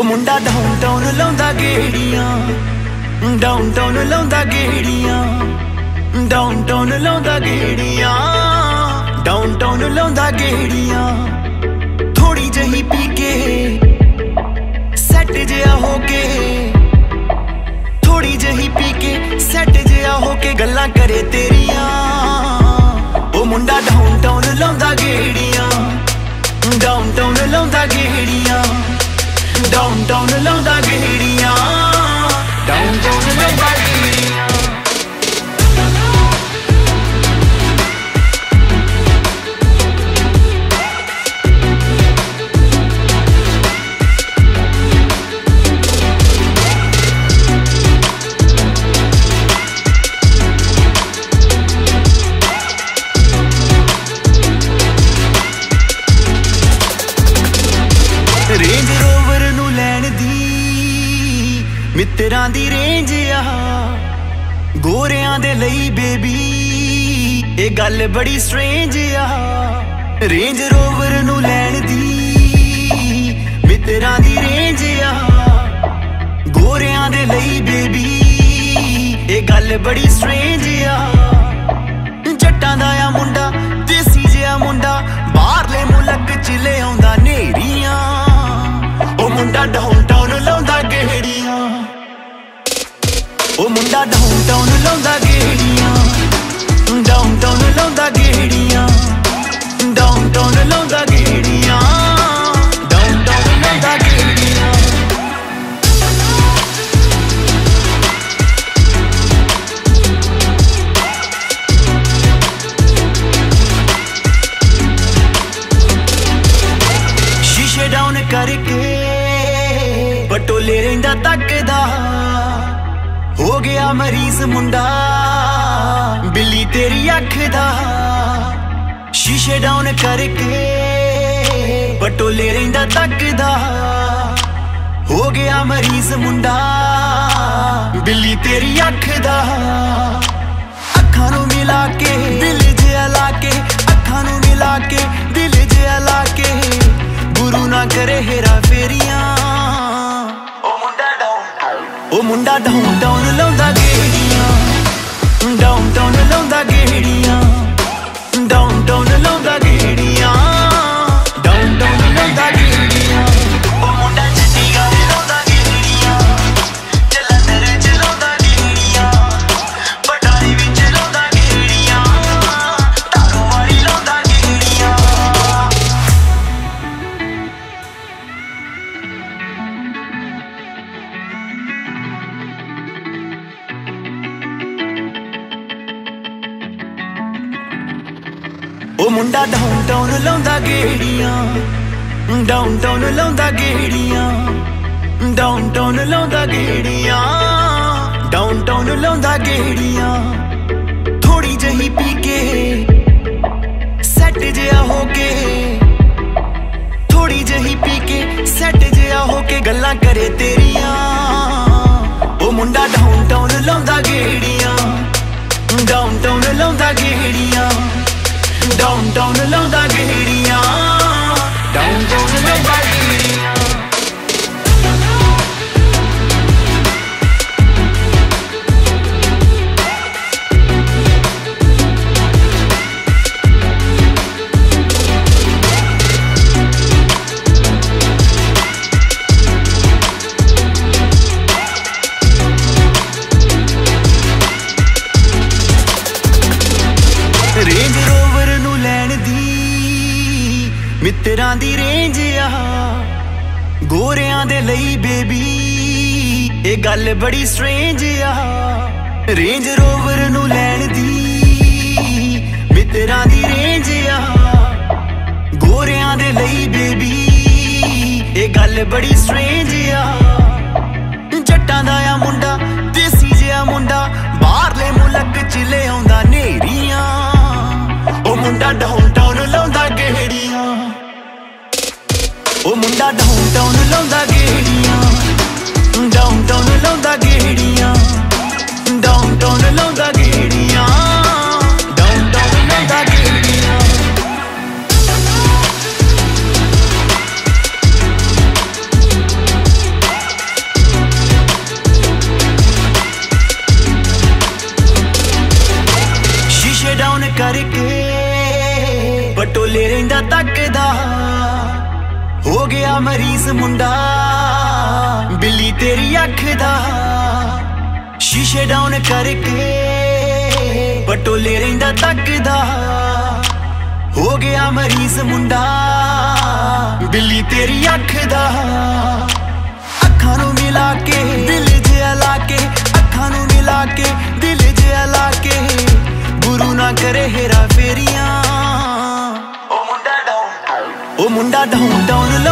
ਮੁੰਡਾ ਡਾਊਨਟਾਊਨ ਲਾਉਂਦਾ ਗੇੜੀਆਂ, ਡਾਊਨਟਾਊਨ ਲਾਉਂਦਾ ਗੇੜੀਆਂ, ਡਾਊਨਟਾਊਨ ਲਾਉਂਦਾ ਗੇੜੀਆਂ, ਡਾਊਨਟਾਊਨ ਲਾਉਂਦਾ ਗੇੜੀਆਂ। ਥੋੜੀ ਜਹੀ ਪੀ ਕੇ ਸੈੱਟ ਜਿਹਾ ਹੋ ਕੇ, ਥੋੜੀ ਜਹੀ ਪੀ ਕੇ ਸੈੱਟ ਜਿਹਾ ਹੋ ਕੇ ਗੱਲਾਂ ਕਰੇ ਤੇਰੀਆਂ। ਉਹ ਮੁੰਡਾ ਡਾਊਨਟਾਊਨ ਲਾਉਂਦਾ ਗੇੜੀਆਂ, ਡਾਊਨਟਾਊਨ ਲਾਉਂਦਾ ਗੇੜੀਆਂ, ਡਾਊਨਟਾਊਨ ਲਾਉਂਦਾ ਗੇੜੀਆਂ, ਡਾਊਨਟਾਊਨ ਲਾਉਂਦਾ ਗੇੜੀਆਂ। ਰੇਂਜ ਰੋਵਰ ਨੂੰ ਲੈਣ ਦੀ ਮਿੱਤਰਾਂ ਦੀ ਰੇਂਜ ਆ, ਗੋਰਿਆਂ ਦੇ ਲਈ ਬੇਬੀ ਇਹ ਗੱਲ ਬੜੀ ਸਟ੍ਰੇਂਜ ਆ। ਰੇਂਜ ਰੋਵਰ ਨੂੰ ਲੈਣ ਦੀ ਮਿੱਤਰਾਂ ਦੀ ਰੇਂਜ ਆ, ਗੋਰਿਆਂ ਦੇ ਲਈ ਬੇਬੀ ਇਹ ਗੱਲ ਬੜੀ ਸਟ੍ਰੇਂਜ ਆ। ਜੱਟਾਂ ਦਾ ਆ ਮੁੰਡਾ, ਦੇਸੀ ਜਿਹਾ ਮੁੰਡਾ, ਬਾਹਰਲੇ ਮੁਲਕ ਚ ਲੈ ਆਉਂਦਾ ਨੇਰੀਆਂ। ਉਹ ਮੁੰਡਾ ਡਾਊਨਟਾਊਨ ਲਾਉਂਦਾ ਗੇੜੀਆਂ, ਉਹ ਮੁੰਡਾ ਡਾਊਨਟਾਊਨ ਲਾਉਂਦਾ ਗੇੜੀਆਂ, ਡਾਊਨਟਾਊਨ ਲਾਉਂਦਾ ਗੇੜੀਆਂ, ਡਾਊਨਟਾਊਨ ਲਾਉਂਦਾ ਗੇੜੀਆਂ, ਡਾਊਨਟਾਊਨ ਲਾਉਂਦਾ ਗੇੜੀਆਂ। ਸ਼ੀਸ਼ੇ ਡਾਊਨ ਕਰਕੇ ਬਟੋਲੇ ਰਹਿੰਦਾ ਤੱਕਦਾ, ਹੋ ਗਿਆ ਮਰੀਜ਼ ਮੁੰਡਾ ਬਿੱਲੀ ਤੇਰੀ ਅੱਖ ਦਾ। ਸ਼ੀਸ਼ੇ ਡਾਊਨ ਕਰਕੇ ਬਟੋਲੇ ਰਹਿੰਦਾ ਤੱਕਦਾ, ਹੋ ਗਿਆ ਮਰੀਜ਼ ਮੁੰਡਾ ਬਿੱਲੀ ਤੇਰੀ ਅੱਖ ਦਾ। ਅੱਖਾਂ ਨੂੰ ਮਿਲਾ ਕੇ ਦਿਲ ਜਿਹਾ ਲਾ ਕੇ, ਅੱਖਾਂ ਨੂੰ ਮਿਲਾ ਕੇ ਦਿਲ ਜਿਹਾ ਲਾ ਕੇ, ਗੁਰੂ ਨਾ ਕਰੇ ਹੇਰਾ ਫੇਰੀਆਂ। ਉਹ ਮੁੰਡਾ ਡਾਊਨਟਾਊਨ ਲਾਉਂਦਾ ਗੇੜੀਆਂ, ਡਾਊਨਟਾਊਨ ਲਾਉਂਦਾ ਗੇੜੀਆਂ, ਡਾਊਨਟਾਊਨ ਲਾਉਂਦਾ ਗੇੜੀਆਂ, ਡਾਊਨਟਾਊਨ ਲਾਉਂਦਾ ਗੇੜੀਆਂ। ਉਹ ਮੁੰਡਾ ਚੰਡੀਗੜ੍ਹ ਲਾਉਂਦਾ ਗੇੜੀਆਂ, ਜਲੰਧਰ ਚ ਲਾਉਂਦਾ ਗੇੜੀਆਂ, ਬਟਾਲੇ ਵਿੱਚ ਲਾਉਂਦਾ ਗੇੜੀਆਂ, ਢਾਲੋਵਾਲੀ ਲਾਉਂਦਾ ਗੇੜੀਆਂ। ਉਹ ਮੁੰਡਾ ਡਾਊਨਟਾਊਨ ਲਾਉਂਦਾ ਗੇੜੀਆਂ, ਡਾਊਨਟਾਊਨ ਲਾਉਂਦਾ ਗੇੜੀਆਂ, ਡਾਊਨਟਾਊਨ ਲਾਉਂਦਾ ਗੇੜੀਆਂ, ਡਾਊਨਟਾਊਨ ਲਾਉਂਦਾ ਗੇੜੀਆਂ। ਥੋੜੀ ਜਹੀ ਪੀ ਕੇ ਸੈੱਟ ਜਿਹਾ ਹੋ ਕੇ, ਥੋੜੀ ਜਹੀ ਪੀ ਕੇ ਸੈੱਟ ਜਿਹਾ ਹੋ ਕੇ ਗੱਲਾਂ ਕਰੇ ਤੇਰੀਆਂ। ਉਹ ਮੁੰਡਾ ਡਾਊਨਟਾਊਨ ਲਾਉਂਦਾ ਗੇੜੀਆਂ, ਡਾਊਨਟਾਊਨ ਲਾਉਂਦਾ ਗੇੜੀਆਂ, ਡਾਊਨਟਾਊਨ ਲਾਉਂਦਾ ਗੇੜੀਆਂ, ਡਾਊਨਟਾਊਨ ਲਾਉਂਦਾ ਗੇੜੀਆਂ। ਰੇਂਜ ਰੋਵਰ ਨੂੰ ਲੈਣ ਦੀ ਮਿੱਤਰਾਂ ਦੀ ਰੇਂਜ ਆ, ਗੋਰਿਆਂ ਦੇ ਲਈ ਬੇਬੀ ਇਹ ਗੱਲ ਬੜੀ ਸਟ੍ਰੇਂਜ ਆ। ਰੇਂਜ ਰੋਵਰ ਨੂੰ ਲੈਣ ਦੀ ਮਿੱਤਰਾਂ ਦੀ ਰੇਂਜ ਆ, ਗੋਰਿਆਂ ਦੇ ਲਈ ਬੇਬੀ ਇਹ ਗੱਲ ਬੜੀ ਸਟ੍ਰੇਂਜ ਆ। ਜੱਟਾਂ ਦਾ ਆ ਮੁੰਡਾ, ਦੇਸੀ ਜਿਹਾ ਮੁੰਡਾ, ਬਾਹਰਲੇ ਮੁਲਕ ਚ ਲੈ ਆਉਂਦਾ ਨੇਰੀਆਂ। ਉਹ ਮੁੰਡਾ ਡਾਊਨਟਾਊਨ ਲਾਉਂਦਾ ਗੇੜੀਆਂ, ਉਹ ਮੁੰਡਾ ਡਾਊਨਟਾਊਨ ਲਾਉਂਦਾ ਗੇੜੀਆਂ, ਡਾਊਨਟਾਊਨ ਲਾਉਂਦਾ ਗੇੜੀਆਂ, ਡਾਊਨਟਾਊਨ ਲਾਉਂਦਾ ਗੇੜੀਆਂ, ਡਾਊਨਟਾਊਨ ਲਾਉਂਦਾ ਗੇੜੀਆਂ। पटोले रहिंदा तकदा हो गया मरीज मुंडा बिल्ली तेरी अख दा शीशे डाउन करके पटोले रहिंदा तकदा हो गया मरीज मुंडा बिल्ली तेरी अख दा अखां नूं मिला के दिल जिहा ला के अखां नूं मिला के दिल जिहा ला के गुरु ना करे हेरा फेरियां ओ मुंडा डाउन डाउन